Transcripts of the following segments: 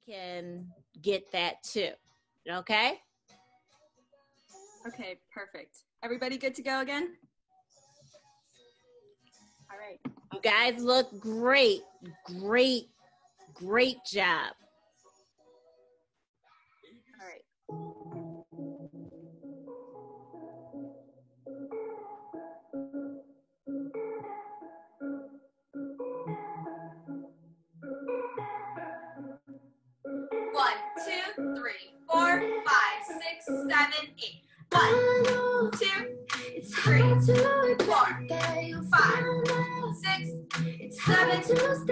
can get that too. Okay? Okay, perfect. Everybody good to go again? All right. You guys look great. Great job. All right. 1, 2, 3, 4, 5, 6, 7, 8. 1, 2, 3, 4, 5, 6, 7, 8. 1, 2,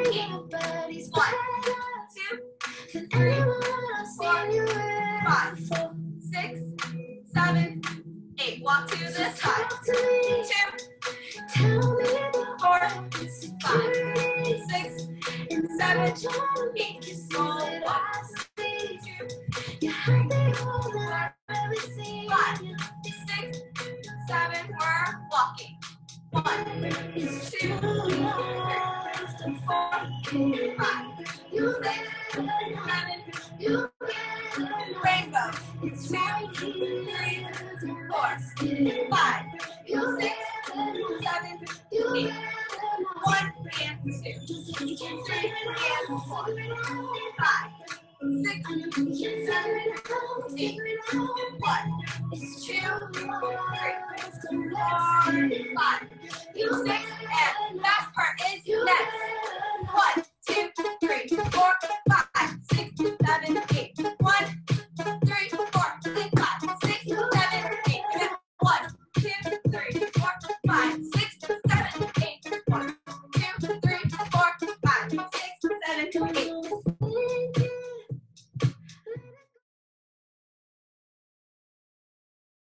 3, 4, 5, 6, 7, 8. Walk to the side. 2, 4, 5, 6, 7, 8. Roll walk. 2, 3, 4, 5, 6, 7. We're walking. 1, 2, 3, 4, 5, 6, 7. Rainbow. 2, 3, 4, 5, 6, 7, 8. 1 and 2, 3 and 4, 5, 6, 7, 8. 1, 2, 3, 4, 5, 6, and last part is next. 1, 2, 3, 4, 5, 6, 7, 8. 1, 3, 4, 5, 6, 7, 8. 1, 2, 3, 4, 5, 6, 7, 8. 1, 2, 3, 4, 5, 6, 7, 8.